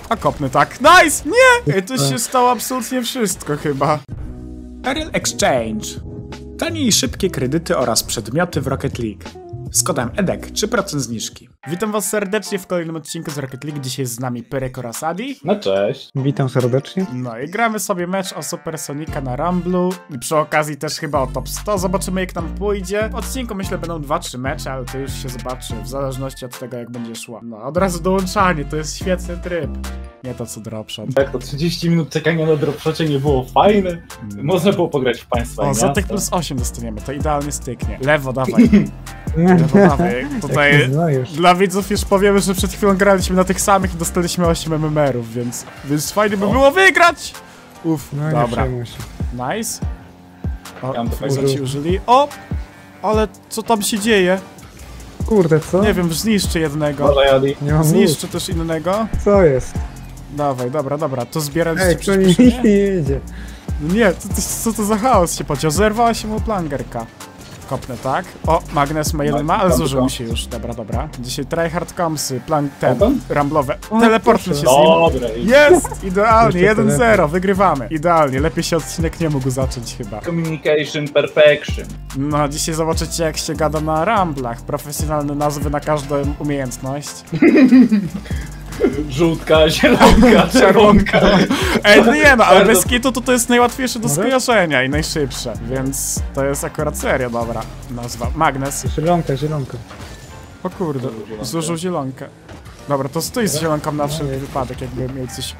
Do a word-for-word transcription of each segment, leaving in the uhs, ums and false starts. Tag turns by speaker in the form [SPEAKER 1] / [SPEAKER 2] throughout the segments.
[SPEAKER 1] A kopnę tak. Nice! Nie! Ej, to się stało absolutnie wszystko chyba. Ariel Exchange. Tanie i szybkie kredyty oraz przedmioty w Rocket League. Z kodem E D E K trzy procent zniżki. Witam was serdecznie w kolejnym odcinku z Rocket League. Dzisiaj jest z nami Pyrek oraz Adi.
[SPEAKER 2] No cześć.
[SPEAKER 3] Witam serdecznie.
[SPEAKER 1] No i gramy sobie mecz o Supersonika na Rumblu. I przy okazji też chyba o top sto. Zobaczymy jak nam pójdzie. W odcinku myślę będą dwa trzy mecze, ale to już się zobaczy w zależności od tego jak będzie szła. No od razu dołączanie, to jest świetny tryb. Nie to co dropshot.
[SPEAKER 2] Tak, to trzydzieści minut czekania na dropshocie nie było fajne. Można było pograć w państwa.
[SPEAKER 1] O, za tych plus osiem dostaniemy, to idealnie styknie. Lewo dawaj. Lewo dawaj. Tutaj dla widzów już powiemy, że przed chwilą graliśmy na tych samych i dostaliśmy osiem M M R-ów, więc, więc fajnie by było wygrać! Uff,
[SPEAKER 3] No,
[SPEAKER 1] dobra. Nice. O, ja ci użyli. O! Ale co tam się dzieje?
[SPEAKER 3] Kurde, co?
[SPEAKER 1] Nie wiem, zniszczę jednego.
[SPEAKER 2] Może Adi.
[SPEAKER 3] Nie mam
[SPEAKER 1] Zniszczę też innego.
[SPEAKER 3] Co jest?
[SPEAKER 1] Dawaj, dobra, dobra, to zbieram
[SPEAKER 3] Ej,
[SPEAKER 1] ci
[SPEAKER 3] to nie
[SPEAKER 1] przyspieszenie.
[SPEAKER 3] jedzie.
[SPEAKER 1] No nie, co, co, co to za chaos się podział? Zerwała się mu plangerka. Kopnę, tak? O, Magnes ma jeden ma, ale zużył mi się już. Dobra, dobra. Dzisiaj tryhard comsy, plan ten, ramblowe. Teleportny się z nim.
[SPEAKER 2] Dobra.
[SPEAKER 1] Jest! Idealnie, jeden zero, wygrywamy. Idealnie, lepiej się odcinek nie mógł zacząć chyba.
[SPEAKER 2] Communication perfection.
[SPEAKER 1] No, dzisiaj zobaczycie jak się gada na ramblach. Profesjonalne nazwy na każdą umiejętność.
[SPEAKER 2] Żółtka, zielonka, czerwonka.
[SPEAKER 1] Ej, no nie no, ale bez kitu to to jest najłatwiejsze do skojarzenia i najszybsze, więc to jest akurat serio dobra nazwa. Magnes.
[SPEAKER 3] Zielonka, zielonka.
[SPEAKER 1] O kurde, zużył zielonkę. Dobra, to stój z zielonką na wszelki wypadek, jakby miał coś...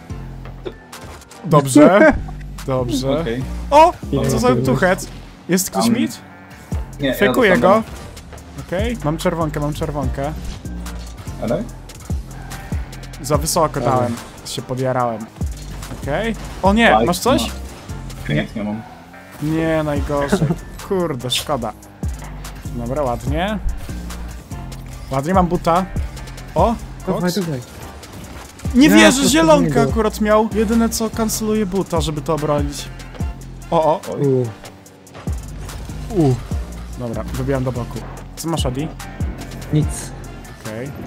[SPEAKER 1] Dobrze. Dobrze.
[SPEAKER 2] Okay.
[SPEAKER 1] O! Co za tuchec? Jest ktoś
[SPEAKER 2] Um,
[SPEAKER 1] mit?
[SPEAKER 2] Nie,
[SPEAKER 1] Fejkuję
[SPEAKER 2] ja
[SPEAKER 1] go. Okej, okay. Mam czerwonkę, mam czerwonkę.
[SPEAKER 2] Ale?
[SPEAKER 1] Za wysoko dałem, się podjarałem. Okej. Okay. O nie,
[SPEAKER 2] Bajk,
[SPEAKER 1] masz coś?
[SPEAKER 2] No. Nie, nie mam.
[SPEAKER 1] Nie, najgorzej. Kurde, szkoda. Dobra, ładnie. Ładnie, mam buta. O,
[SPEAKER 3] Dawaj,
[SPEAKER 1] koks.
[SPEAKER 3] dawaj.
[SPEAKER 1] Nie
[SPEAKER 3] Ja,
[SPEAKER 1] wierzę,
[SPEAKER 3] to
[SPEAKER 1] zielonka
[SPEAKER 3] niego.
[SPEAKER 1] akurat miał. Jedyne co, kanceluje buta, żeby to obronić. O, o.
[SPEAKER 3] U.
[SPEAKER 1] U. Dobra, wybijam do boku. Co masz, Adi?
[SPEAKER 3] Nic.
[SPEAKER 1] Okej. Okay.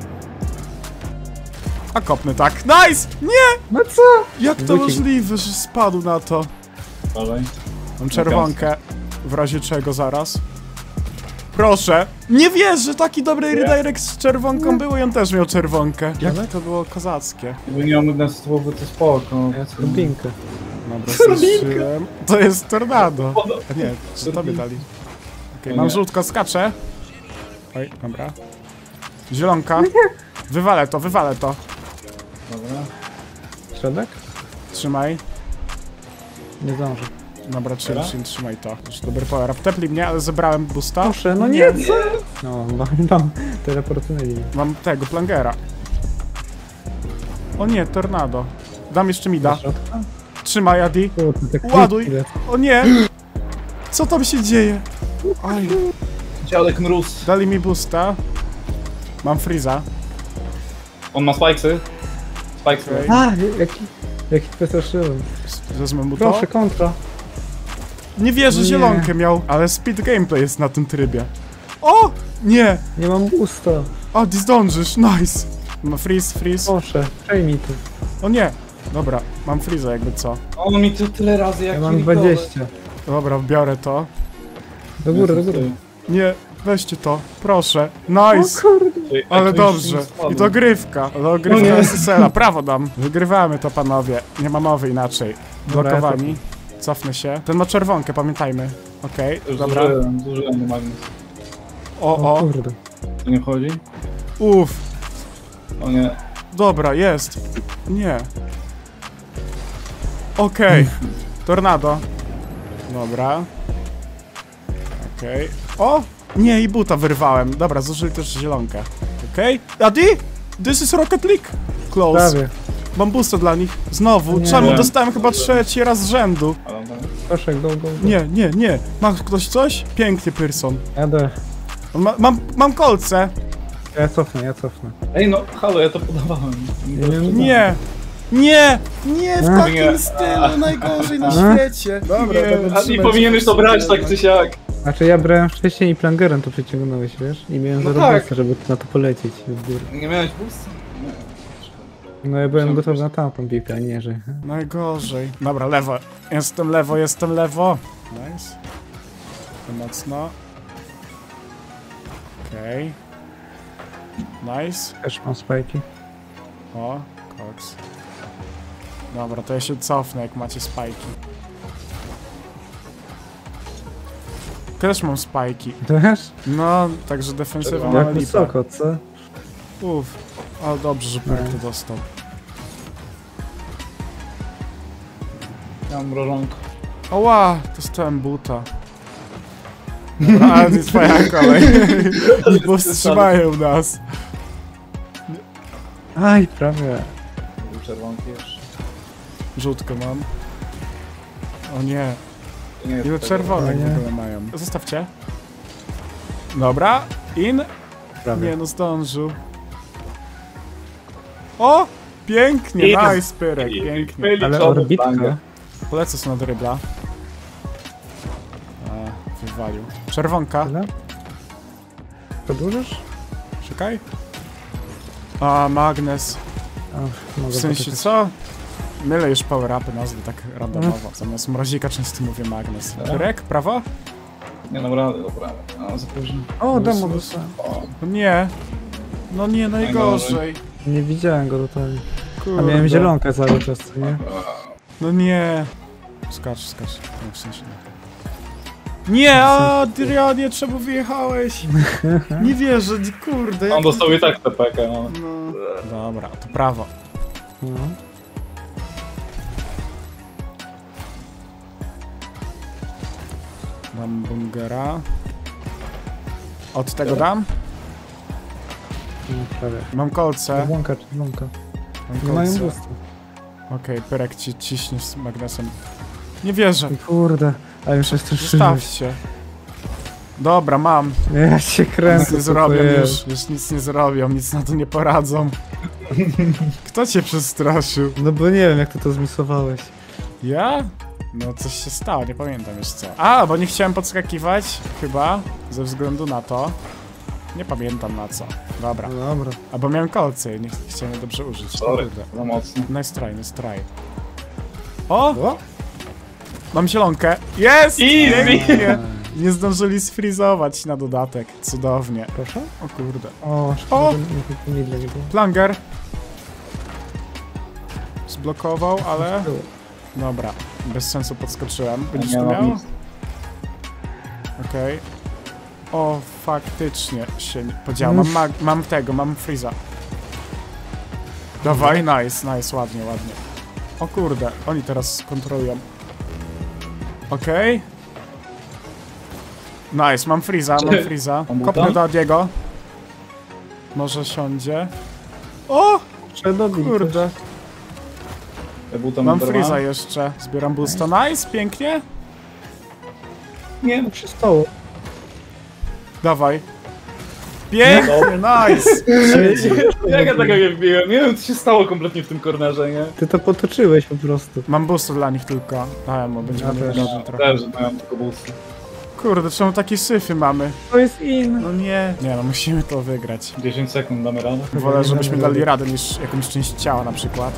[SPEAKER 1] A kopny tak. Nice! Nie!
[SPEAKER 3] No co?
[SPEAKER 1] Jak to
[SPEAKER 3] Wrócił.
[SPEAKER 1] możliwe, że spadł na to?
[SPEAKER 2] Dawaj.
[SPEAKER 1] Mam czerwonkę. W razie czego zaraz. Proszę. Nie wierzę, taki dobry redirect z czerwonką był i on też miał czerwonkę. Jak to było kozackie.
[SPEAKER 2] Jakby nie mam nas słowy, to spoko.
[SPEAKER 3] Ja turbinkę.
[SPEAKER 1] Dobra, zniszczyłem. To jest tornado. A nie, czy tobie dali? Okej, mam żółtko, skaczę. Oj, dobra. Zielonka. Wywalę to, wywalę to.
[SPEAKER 2] Dobra.
[SPEAKER 3] Środek?
[SPEAKER 1] Trzymaj.
[SPEAKER 3] Nie zdążę.
[SPEAKER 1] Dobra, chill, chill, trzymaj to. Już dobry power up. Tepli mnie, ale zebrałem boosta.
[SPEAKER 3] Proszę, no nie, co? No, mam, mam teleportynę linię.
[SPEAKER 1] Mam tego, plangera. O nie, tornado. Dam jeszcze mida. Trzymaj, Adi.
[SPEAKER 3] Kurde, tak
[SPEAKER 1] Ładuj.
[SPEAKER 3] krótkie.
[SPEAKER 1] O nie! Co tam się dzieje? Oj.
[SPEAKER 2] Dziadek mróz.
[SPEAKER 1] Dali mi boosta. Mam freeza.
[SPEAKER 2] On ma spikesy. Spikesy.
[SPEAKER 1] Okej.
[SPEAKER 3] A, jaki, jaki przestraszyłem.
[SPEAKER 1] Wezmę mu to.
[SPEAKER 3] Proszę, kontra.
[SPEAKER 1] Nie wierzę,
[SPEAKER 3] Nie.
[SPEAKER 1] zielonkę miał, ale speed gameplay jest na tym trybie. O! Nie!
[SPEAKER 3] Nie mam boosta.
[SPEAKER 1] Adi, zdążysz, nice! No freeze, freeze.
[SPEAKER 3] Proszę, przejmij tu.
[SPEAKER 1] O nie! Dobra, mam freeza jakby co.
[SPEAKER 2] On mi to tyle razy jak
[SPEAKER 3] Ja mam
[SPEAKER 2] kilkowe.
[SPEAKER 3] dwadzieścia.
[SPEAKER 1] Dobra, biorę to.
[SPEAKER 3] Do góry, do góry.
[SPEAKER 1] Nie, weźcie to, proszę.
[SPEAKER 3] O
[SPEAKER 1] Nice!
[SPEAKER 3] kurde.
[SPEAKER 2] Ej,
[SPEAKER 1] Ale
[SPEAKER 2] jak to już
[SPEAKER 1] dobrze.
[SPEAKER 2] nie spadło.
[SPEAKER 1] I to grywka. Dogrywka S S L-a. Prawo dam. Wygrywamy to, panowie. Nie ma mowy inaczej.
[SPEAKER 3] Dobra,
[SPEAKER 1] Blokowani. Cofnę się. Ten ma czerwonkę, pamiętajmy. Okej,
[SPEAKER 2] Już
[SPEAKER 1] dobra.
[SPEAKER 2] Zużyłem, zużyłem do magnes.
[SPEAKER 1] O,
[SPEAKER 3] O
[SPEAKER 1] o.
[SPEAKER 3] kurde.
[SPEAKER 2] To nie wchodzi?
[SPEAKER 1] Uff.
[SPEAKER 2] O nie.
[SPEAKER 1] Dobra, jest. Nie. Okej. Tornado. Dobra. Okej. O! Nie, i buta wyrwałem. Dobra, zużyli też zielonkę. Okej. Adi? This is Rocket League. Close.
[SPEAKER 3] Prawie.
[SPEAKER 1] Mam boosta dla nich. Znowu.
[SPEAKER 3] Nie.
[SPEAKER 1] Czemu dostałem chyba trzeci raz z rzędu?
[SPEAKER 2] Ale on tam...
[SPEAKER 3] Proszę, go, go, go.
[SPEAKER 1] Nie, nie, nie. Ma ktoś coś? Pięknie, Pyrson.
[SPEAKER 3] Jadę.
[SPEAKER 1] Ma, mam, mam kolce.
[SPEAKER 3] Ja cofnę, ja cofnę.
[SPEAKER 2] Ej no, halo, ja to podawałem.
[SPEAKER 3] Ja nie wiem,
[SPEAKER 1] Nie. Nie. Nie w
[SPEAKER 3] Nie.
[SPEAKER 1] takim stylu. Najgorzej na świecie. Dobra,
[SPEAKER 2] Nie, a nie powinieneś to brać tak czy siak.
[SPEAKER 3] Znaczy ja brałem wcześniej i plangerem to przyciągnąłeś, wiesz? I miałem
[SPEAKER 2] No
[SPEAKER 3] no
[SPEAKER 2] tak.
[SPEAKER 3] tak. żeby na to polecieć w górę.
[SPEAKER 2] Nie miałeś boosta? Nie.
[SPEAKER 3] No ja byłem gotowy na tamtą piłkę, a nie, że...
[SPEAKER 1] Najgorzej. Dobra, lewo. Jestem lewo, jestem lewo. Nice. To mocno. Okej. Okay. Nice.
[SPEAKER 3] Też mam spajki.
[SPEAKER 1] O, koks. Dobra, to ja się cofnę, jak macie spajki. Też mam spajki.
[SPEAKER 3] Też?
[SPEAKER 1] No, także defensywa
[SPEAKER 3] Jak
[SPEAKER 1] mamy lipę.
[SPEAKER 3] wysoko, co?
[SPEAKER 1] Uff, ale dobrze, że Pyrek to dostał.
[SPEAKER 2] Ja mam mrożonko.
[SPEAKER 1] Oła, dostałem buta. Dobra, ale to jest twoja kolej. Bo wstrzymają nas.
[SPEAKER 3] Aj, prawie.
[SPEAKER 2] Był czerwonki jeszcze.
[SPEAKER 1] Żółtkę mam. O nie,
[SPEAKER 2] Nie,
[SPEAKER 1] ile
[SPEAKER 2] tego-
[SPEAKER 1] czerwonek
[SPEAKER 3] nie.
[SPEAKER 1] w ogóle mają. Zostawcie. Dobra, in.
[SPEAKER 3] Prawie.
[SPEAKER 1] Nie no, zdążył. O! Pięknie,
[SPEAKER 2] I-
[SPEAKER 1] nice, Pyrek, pięknie.
[SPEAKER 3] Ale
[SPEAKER 2] Liczony
[SPEAKER 3] orbitka.
[SPEAKER 2] banger.
[SPEAKER 1] Polecę sobie na drybla. A, wywalił. Czerwonka,
[SPEAKER 3] Tyle? Podłużysz?
[SPEAKER 1] czekaj. A, magnes.
[SPEAKER 3] Ach, mogę
[SPEAKER 1] W sensie
[SPEAKER 3] poczekać.
[SPEAKER 1] co? Mylę już power-upy nazwy tak randomowo. Zamiast mrozika często mówię magnes. Pyrek, prawo?
[SPEAKER 2] Nie dam rady, dobra. A, za późno.
[SPEAKER 3] O, demo
[SPEAKER 1] Jezus.
[SPEAKER 3] dostałem.
[SPEAKER 2] O,
[SPEAKER 1] No nie. No nie, najgorzej.
[SPEAKER 3] Nie widziałem go totalnie. A
[SPEAKER 1] Kurde.
[SPEAKER 3] miałem zielonkę cały czas, co nie?
[SPEAKER 1] No nie. Skacz, skacz. No, w sensie nie. Nie, a Adrianie, czemu wyjechałeś? Nie wierzę, kurde.
[SPEAKER 2] on
[SPEAKER 1] jak-
[SPEAKER 2] dostał i tak T P K, no.
[SPEAKER 1] No. Dobra, to prawo.
[SPEAKER 3] No.
[SPEAKER 1] Dam bungera. Od tego dam?
[SPEAKER 3] No, prawie.
[SPEAKER 1] Mam kolce.
[SPEAKER 3] Czerwonka, czerwonka.
[SPEAKER 1] Mam
[SPEAKER 3] Nie mają
[SPEAKER 1] kolce.
[SPEAKER 3] gustu.
[SPEAKER 1] Okej, Pyrek ci ciśnie z magnesem. Nie wierzę.
[SPEAKER 3] Kurde, a już jest też
[SPEAKER 1] Zostawcie. Dobra, mam.
[SPEAKER 3] Ja się kręcę,
[SPEAKER 1] Nic nie
[SPEAKER 3] co
[SPEAKER 1] zrobią
[SPEAKER 3] to
[SPEAKER 1] już.
[SPEAKER 3] jest.
[SPEAKER 1] Już nic nie zrobią, nic na to nie poradzą. Kto cię przestraszył?
[SPEAKER 3] No bo nie wiem, jak ty to zmisowałeś.
[SPEAKER 1] Ja? No coś się stało, nie pamiętam już co. A, bo nie chciałem podskakiwać, chyba, ze względu na to. Nie pamiętam na co. Dobra.
[SPEAKER 3] No dobra.
[SPEAKER 1] Albo miałem kolce i nie ch- chciałem je dobrze użyć.
[SPEAKER 2] Sorry,
[SPEAKER 1] Kurde.
[SPEAKER 2] za mocno.
[SPEAKER 1] Nice try, nice try. O!
[SPEAKER 3] O!
[SPEAKER 1] Mam zielonkę. Jest!
[SPEAKER 2] Easy!
[SPEAKER 1] Pięknie! Nie zdążyli sfrizować na dodatek. Cudownie.
[SPEAKER 3] Proszę?
[SPEAKER 1] O kurde.
[SPEAKER 3] O, szkoda,
[SPEAKER 1] O!
[SPEAKER 3] że nie, nie, nie, nie było.
[SPEAKER 1] Planger. Zblokował, ale... Dobra. Bez sensu podskoczyłem. Będziesz
[SPEAKER 2] Nie
[SPEAKER 1] to
[SPEAKER 2] mam
[SPEAKER 1] miał?
[SPEAKER 2] nic.
[SPEAKER 1] Okej. O, faktycznie się nie podział. Mam, mag- mam tego, mam Freeza. Dawaj, nice, nice, ładnie, ładnie. O kurde, oni teraz kontrolują. Okej. Nice, mam Freeza, mam Freeza.
[SPEAKER 2] Mam
[SPEAKER 1] Kopnę
[SPEAKER 2] buta?
[SPEAKER 1] do Adiego. Może siądzie. O,
[SPEAKER 3] Trzeba dobić.
[SPEAKER 1] kurde.
[SPEAKER 2] Ja był tam
[SPEAKER 1] Mam
[SPEAKER 2] oberwany.
[SPEAKER 1] Freeza jeszcze. Zbieram boosta. Nice, pięknie.
[SPEAKER 2] Nie,
[SPEAKER 3] To przystało.
[SPEAKER 1] Dawaj. Pięknie, nice. Siedzi.
[SPEAKER 2] jak ja tego nie wbiłem? Nie wiem, co się stało kompletnie w tym kornerze, nie?
[SPEAKER 3] Ty to potoczyłeś po prostu.
[SPEAKER 1] Mam boostu dla nich tylko. Dałem mu, będziemy
[SPEAKER 3] Ja też.
[SPEAKER 1] niewygodni trochę.
[SPEAKER 2] Też, miałem tylko boosty.
[SPEAKER 1] Kurde, czemu takie syfy mamy?
[SPEAKER 3] To jest in.
[SPEAKER 1] No nie. Nie no, musimy to wygrać.
[SPEAKER 2] dziesięć sekund damy radę.
[SPEAKER 1] Wolę,
[SPEAKER 3] nie
[SPEAKER 1] żebyśmy
[SPEAKER 3] damy
[SPEAKER 1] dali
[SPEAKER 3] rady.
[SPEAKER 1] radę niż jakąś część ciała na przykład.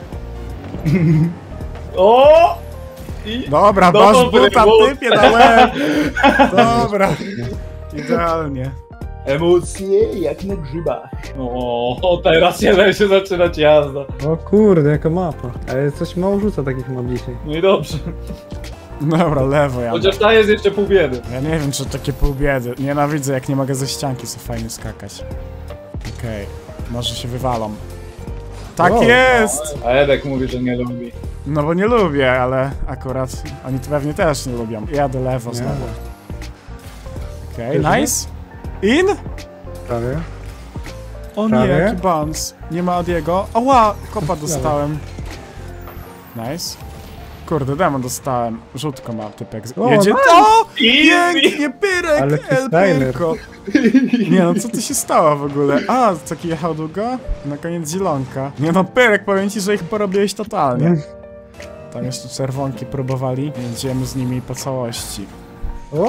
[SPEAKER 2] O! I...
[SPEAKER 1] Dobra,
[SPEAKER 2] No
[SPEAKER 1] masz
[SPEAKER 2] dobry,
[SPEAKER 1] buta,
[SPEAKER 2] but.
[SPEAKER 1] typie na łeb. Dobra. Idealnie.
[SPEAKER 2] Emocje jak na grzybach. O, teraz się, się zaczynać jazda.
[SPEAKER 3] O kurde, jaka mapa. Ale coś mało rzuca takich map dzisiaj.
[SPEAKER 2] No i dobrze.
[SPEAKER 1] Dobra, lewo ja.
[SPEAKER 2] Chociaż ta jest jeszcze pół biedy.
[SPEAKER 1] Ja nie wiem, czy to takie pół biedy. Nienawidzę, jak nie mogę ze ścianki sobie fajnie skakać. Okej, może się wywalą. Tak
[SPEAKER 3] Wow.
[SPEAKER 1] jest!
[SPEAKER 2] A Edek mówi, że nie lubi.
[SPEAKER 1] No bo nie lubię, ale akurat oni to pewnie też nie lubią. Jadę lewo
[SPEAKER 3] Nie.
[SPEAKER 1] znowu. Okej,
[SPEAKER 3] Też
[SPEAKER 1] nice. In?
[SPEAKER 3] Prawie.
[SPEAKER 1] O nie,
[SPEAKER 3] Prawie.
[SPEAKER 1] jaki bounce. Nie ma Adiego. Ała, kopa dostałem. Nice. Kurde, demon dostałem. Rzutko ma typek.
[SPEAKER 3] O,
[SPEAKER 1] Jedzie.
[SPEAKER 3] nice.
[SPEAKER 1] O! Pięknie, Pyrek!
[SPEAKER 3] Ale
[SPEAKER 1] El
[SPEAKER 3] freestyler.
[SPEAKER 1] Pyrko. Nie no, co tu się stało w ogóle? A, taki jechał długo? Na koniec zielonka. Nie no, Pyrek, powiem ci, że ich porobiłeś totalnie. Tam jeszcze czerwonki próbowali. Jedziemy z nimi po całości.
[SPEAKER 3] O?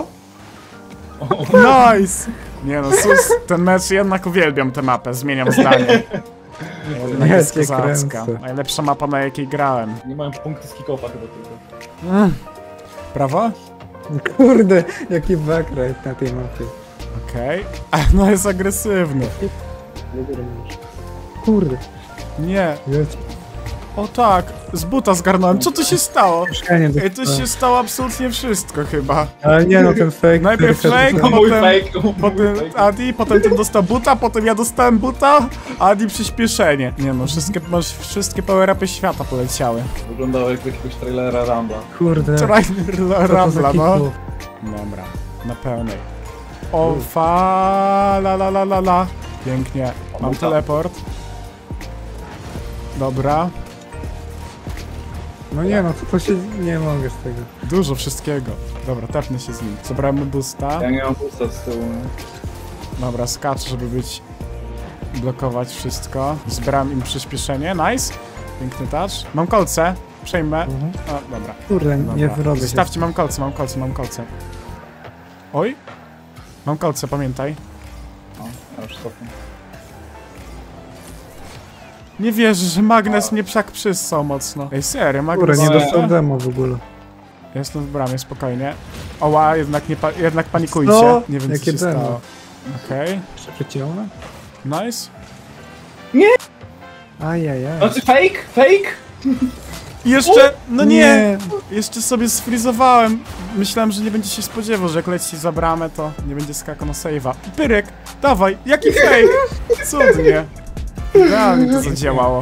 [SPEAKER 1] Nice! Nie no, sus, ten mecz jednak uwielbiam tę mapę, zmieniam zdanie. Jednak
[SPEAKER 3] Ja
[SPEAKER 1] jest
[SPEAKER 3] cię
[SPEAKER 1] kozacka.
[SPEAKER 3] kręcę.
[SPEAKER 1] Najlepsza mapa, na jakiej grałem.
[SPEAKER 2] Nie mają punkty z kick-offa chyba tylko.
[SPEAKER 1] Mm. Prawo?
[SPEAKER 3] Kurde, jaki backride na tej mapie.
[SPEAKER 1] Okej. Okay. No jest agresywny.
[SPEAKER 3] Kurde,
[SPEAKER 1] Nie.
[SPEAKER 3] jedź.
[SPEAKER 1] O tak, z buta zgarnąłem. Co tu się stało?
[SPEAKER 3] Puszczenie
[SPEAKER 1] Ej, tu się stało absolutnie wszystko chyba.
[SPEAKER 3] Ale nie no, ten fake.
[SPEAKER 1] Najpierw
[SPEAKER 3] ten-
[SPEAKER 1] fake,
[SPEAKER 2] To mój
[SPEAKER 1] potem,
[SPEAKER 2] fake, to mój
[SPEAKER 1] potem
[SPEAKER 2] fake.
[SPEAKER 1] Adi, potem ten dostał buta, potem ja dostałem buta, a Adi przyspieszenie. Nie no, wszystkie, masz, wszystkie power-upy świata poleciały.
[SPEAKER 2] Wyglądało jak z jakiegoś trailera Ramba.
[SPEAKER 3] Kurde.
[SPEAKER 1] Trailer
[SPEAKER 3] co to za
[SPEAKER 1] Rambla, no.
[SPEAKER 3] kickflip?
[SPEAKER 1] Dobra, na pełnej. O fa la la la la la. Pięknie. Mam
[SPEAKER 2] buta.
[SPEAKER 1] teleport. Dobra,
[SPEAKER 3] No nie no, to, to się nie mogę z tego.
[SPEAKER 1] dużo wszystkiego. Dobra, tepnę się z nim. Zabrałem boosta.
[SPEAKER 2] Ja nie mam pusta z tyłu. nie?
[SPEAKER 1] Dobra, skaczę, żeby być... blokować wszystko. Zbieram im przyspieszenie, nice. Piękny touch. Mam kolce, przejmę.
[SPEAKER 3] Mhm.
[SPEAKER 1] O, dobra.
[SPEAKER 3] Kurde,
[SPEAKER 1] Dobra.
[SPEAKER 3] nie wyrobię się.
[SPEAKER 1] Zostawcie, mam kolce, mam kolce, mam kolce. Oj. Mam kolce, pamiętaj.
[SPEAKER 2] No, ja już cofam.
[SPEAKER 1] Nie wierzę, że magnes mnie tak przyssał mocno. Ej, serio,
[SPEAKER 3] Kurde,
[SPEAKER 1] magnes...
[SPEAKER 3] nie
[SPEAKER 2] Ale-
[SPEAKER 3] dostał demo w ogóle.
[SPEAKER 1] Jestem w bramie, spokojnie. Oła, jednak nie pa jednak panikujcie.
[SPEAKER 3] Co?
[SPEAKER 1] Nie wiem, co
[SPEAKER 3] Jakie
[SPEAKER 1] się
[SPEAKER 3] demo?
[SPEAKER 1] stało. Okej,
[SPEAKER 3] Jeszcze przeciągnę?
[SPEAKER 1] nice.
[SPEAKER 3] Ajajaj.
[SPEAKER 2] Znaczy fake? Fake?
[SPEAKER 1] I jeszcze, no nie! Jeszcze sobie sfrizowałem. Myślałem, że nie będzie się spodziewał, że jak leci za bramę, to nie będzie skakał na save'a. Pyrek, dawaj, jaki fake! Cudnie. Idealnie to zadziałało.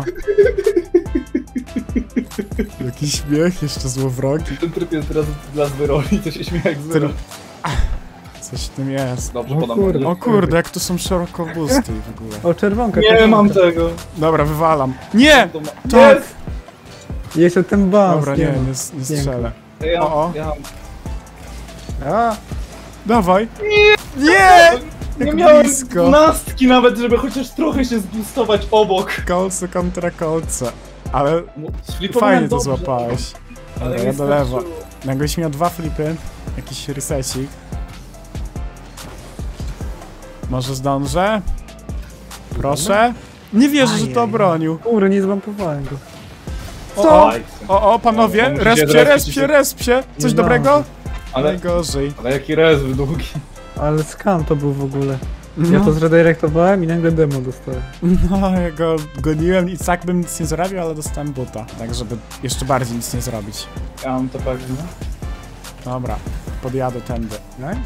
[SPEAKER 1] Jaki śmiech, jeszcze złowrogi.
[SPEAKER 2] Ten tryb jest teraz dla zwyroli, to się śmieje jak zwyro.
[SPEAKER 1] Coś w tym jest.
[SPEAKER 2] Dobrze,
[SPEAKER 3] O
[SPEAKER 2] podam.
[SPEAKER 3] kurde.
[SPEAKER 1] O kurde, jak tu są szeroko busty w ogóle.
[SPEAKER 3] O, czerwonka.
[SPEAKER 2] Nie
[SPEAKER 3] czerwonka.
[SPEAKER 2] mam tego.
[SPEAKER 1] Dobra, wywalam. Nie!
[SPEAKER 2] To ma-
[SPEAKER 1] Tak!
[SPEAKER 2] Jest!
[SPEAKER 3] Jeszcze ten bans.
[SPEAKER 1] Dobra, nie,
[SPEAKER 3] ma.
[SPEAKER 1] nie, nie strzelę.
[SPEAKER 2] Ja,
[SPEAKER 1] O, o.
[SPEAKER 2] ja
[SPEAKER 3] A,
[SPEAKER 1] Dawaj! Nie! Nie!
[SPEAKER 2] nie
[SPEAKER 1] Jak
[SPEAKER 2] miałem
[SPEAKER 1] blisko.
[SPEAKER 2] nastki nawet, żeby chociaż trochę się zboostować obok.
[SPEAKER 1] Kolce kontra kolce. Ale
[SPEAKER 2] Sflipowałem
[SPEAKER 1] fajnie to
[SPEAKER 2] dobrze,
[SPEAKER 1] złapałeś.
[SPEAKER 2] ale
[SPEAKER 1] Dobra,
[SPEAKER 2] nie
[SPEAKER 1] ja do lewa.
[SPEAKER 2] starczyło.
[SPEAKER 1] Jakbyś miał dwa flipy, jakiś resecik. Może zdążę? Proszę? Nie wierzę, że to
[SPEAKER 3] Ajej.
[SPEAKER 1] obronił.
[SPEAKER 3] kurde, nie zwampowałem go.
[SPEAKER 1] O, o,
[SPEAKER 2] Aj,
[SPEAKER 1] o, o panowie,
[SPEAKER 2] No, musicie
[SPEAKER 1] respcie,
[SPEAKER 2] zrespić
[SPEAKER 1] respcie,
[SPEAKER 2] się.
[SPEAKER 1] respcie. Coś
[SPEAKER 3] Nie
[SPEAKER 1] dobrego?
[SPEAKER 2] Ale,
[SPEAKER 1] Najgorzej.
[SPEAKER 2] ale jaki rezerw długi.
[SPEAKER 3] Ale skam to był w ogóle.
[SPEAKER 1] No.
[SPEAKER 3] Ja to zredirektowałem i nagle demo dostałem.
[SPEAKER 1] No, ja go goniłem i tak bym nic nie zrobił, ale dostałem buta. Tak, żeby jeszcze bardziej nic nie zrobić.
[SPEAKER 2] Ja mam to pewnie.
[SPEAKER 1] Dobra, podjadę tędy.
[SPEAKER 3] Nice?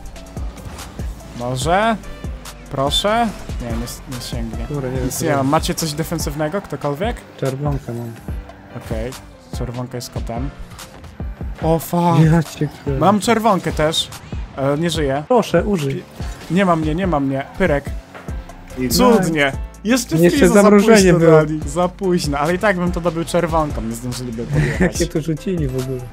[SPEAKER 1] Może? Proszę? Nie, nie, nie sięgnie.
[SPEAKER 3] Kurde, nie wiem.
[SPEAKER 1] Nic
[SPEAKER 3] co
[SPEAKER 1] nie mam.
[SPEAKER 3] robić.
[SPEAKER 1] Macie coś defensywnego? Ktokolwiek?
[SPEAKER 3] Czerwonkę mam.
[SPEAKER 1] Okej. Czerwonka jest kotem. O fuck.
[SPEAKER 3] Ja cię kręcę.
[SPEAKER 1] Mam czerwonkę też. E, nie żyję.
[SPEAKER 3] Proszę, użyj.
[SPEAKER 1] Nie ma mnie, nie ma mnie. Pyrek.
[SPEAKER 2] I
[SPEAKER 1] Cudnie. Jeszcze
[SPEAKER 3] Jeszcze
[SPEAKER 1] Friza za
[SPEAKER 3] zamrożenie
[SPEAKER 1] późno
[SPEAKER 3] było.
[SPEAKER 1] dali. Za późno, ale i tak bym to dobył czerwonką, nie zdążyliby
[SPEAKER 3] Jak
[SPEAKER 1] podjechać.
[SPEAKER 3] się tu rzucili w ogóle.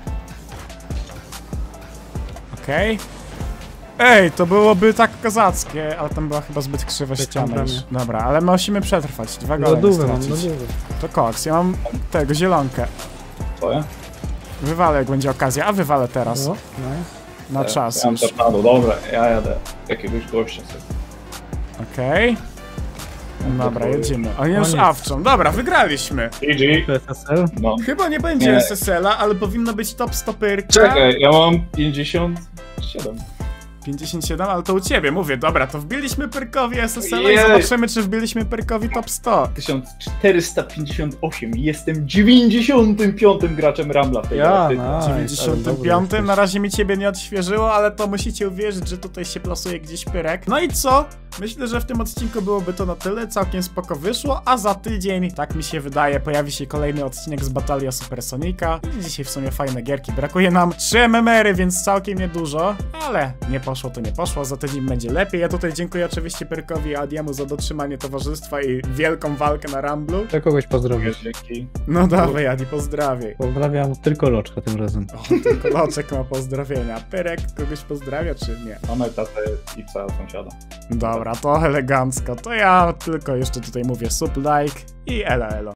[SPEAKER 1] Okej. Ej, to byłoby tak kozackie, ale tam była chyba zbyt krzywa
[SPEAKER 3] Tak,
[SPEAKER 1] ściana
[SPEAKER 3] tam
[SPEAKER 1] już.
[SPEAKER 3] bramie.
[SPEAKER 1] Dobra, ale musimy przetrwać. Dwa gole nie
[SPEAKER 3] Lodówę mam,
[SPEAKER 1] stracić.
[SPEAKER 3] lodówę.
[SPEAKER 1] To koks, ja mam tego, zielonkę.
[SPEAKER 2] Twoje?
[SPEAKER 1] Wywalę jak będzie okazja, a wywalę teraz.
[SPEAKER 3] O, nice.
[SPEAKER 1] Na czas
[SPEAKER 2] Ja mam
[SPEAKER 1] już.
[SPEAKER 2] tornado, dobra, ja jadę. Jakiegoś gościa sobie.
[SPEAKER 1] Okej. Dobra, jedziemy. Oni już
[SPEAKER 3] Koniec.
[SPEAKER 1] awczą. Dobra, wygraliśmy.
[SPEAKER 2] G G.
[SPEAKER 3] To jest S L?
[SPEAKER 2] No.
[SPEAKER 1] Chyba nie będzie
[SPEAKER 2] Nie.
[SPEAKER 1] S S L-a, ale powinno być top stopyrka.
[SPEAKER 2] Czekaj, ja mam pięćdziesiąt siedem.
[SPEAKER 1] pięćdziesiąt siedem, ale to u ciebie, mówię, dobra, to wbiliśmy Pyrkowi S S L-a i
[SPEAKER 2] Jej.
[SPEAKER 1] zobaczymy, czy wbiliśmy Pyrkowi top sto.
[SPEAKER 2] tysiąc czterysta pięćdziesiąt osiem. Jestem dziewięćdziesiątym piątym graczem Rambla w tej
[SPEAKER 3] Ja,
[SPEAKER 2] grze.
[SPEAKER 3] no.
[SPEAKER 1] dziewięćdziesiątym piątym, na razie mi ciebie nie odświeżyło, ale to musicie uwierzyć, że tutaj się plasuje gdzieś Pyrek. No i co? Myślę, że w tym odcinku byłoby to na tyle, całkiem spoko wyszło, a za tydzień, tak mi się wydaje, pojawi się kolejny odcinek z Batalia Supersonika. I dzisiaj w sumie fajne gierki, brakuje nam trzy M M R-y, więc całkiem niedużo, ale nie poszło to nie poszło, za tydzień będzie lepiej. Ja tutaj dziękuję oczywiście Pyrkowi i Adiemu za dotrzymanie towarzystwa i wielką walkę na Ramblu.
[SPEAKER 3] Chcę kogoś pozdrowić.
[SPEAKER 2] Dzięki.
[SPEAKER 1] No dawaj Adi, pozdrawiaj.
[SPEAKER 3] Pozdrawiam tylko Loczka tym razem.
[SPEAKER 1] O, tylko Loczek ma pozdrowienia. Pyrek kogoś pozdrawia, czy nie?
[SPEAKER 2] Mamy tatę i psa sąsiada.
[SPEAKER 1] Dobra, to elegancko. To ja tylko jeszcze tutaj mówię sub, like i elo elo.